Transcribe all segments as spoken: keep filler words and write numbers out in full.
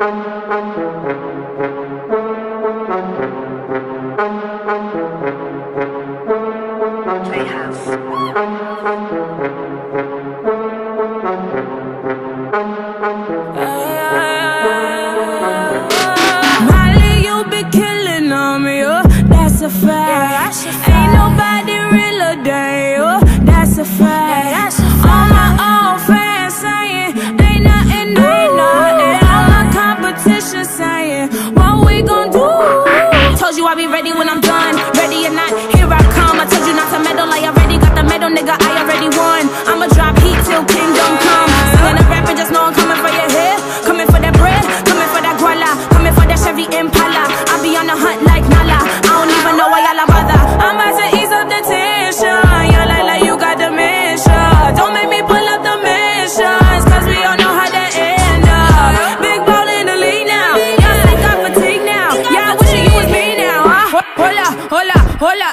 Molly, you be killing on me, oh, that's a fact. Ain't nobody realer than you, that's a fact. All my old fans saying ain't nothing, ain't nothing. All my competition saying what we gon' do. Told you I be ready when I'm done, ready or not, here I come. I told you not to meddle, I already got the medal, nigga, I already won. I'ma drop heat till kingdom come. Singing the rapper, just know I'm coming for your head, coming for that bread, coming for that guala, coming for that Chevy Impala. I be on the hunt like Nala, I don't even know why y'all bother. I'm about to ease up the tension, y'all like, like you got dementia. Don't make me pull up the missions, cause we all know how to end up. Big ball in the league now, y'all think I'm fatigued now. Y'all wishing you was me now, huh? Hola, hola, hola.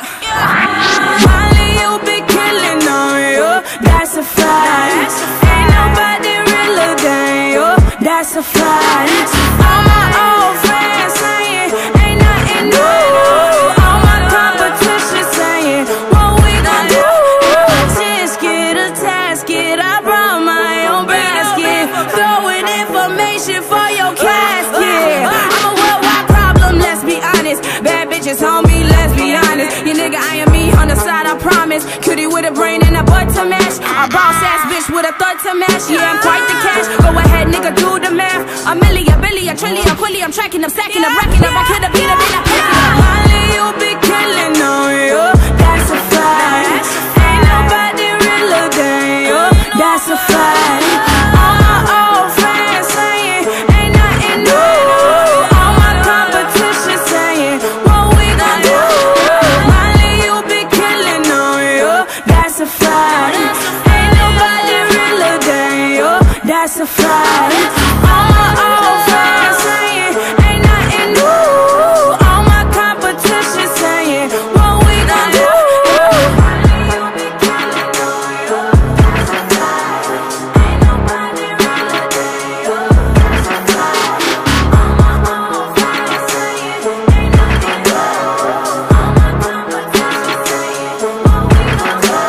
Molly, you be killing on you, that's a fact. Ain't nobody realer than you, that's a fact. All my old friends saying ain't nothing new. All my competition saying what we gon' do. Tisket, a tasket, I brought my own basket. Throwing information for your casket. I'm a worldwide problem, let's be honest. Bad bitches on me, let's be honest. You nigga, I am me on the side, I promise. Cutie with a brain and a butt to match. A boss ass bitch with a thought to match. Yeah, I'm quite the cash. Go ahead, nigga, do the math. A milli, a billy, a trillion, a quilly. I'm tracking them, stacking them, racking them. I could've been a bit of packing. Molly, you be killing on you, that's a fact. Ain't nobody realer than you, that's a fact. All my old friends saying ain't nothing new. All my competition saying what we gon' do. Molly, you be killing on you, that's a fact. Ain't nobody realer than you, that's a fact. All my old friends saying ain't nothing new. All my competition saying what we gon' do. Molly, you be killing on you, that's a fact. Ain't nobody realer than you, that's a fact. All my old friends saying ain't nothing new. All my competition saying what we gon' do.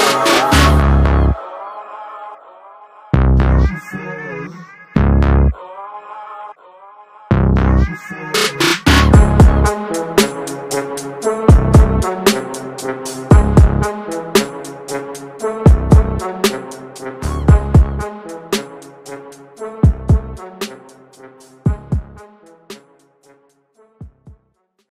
She said, she said.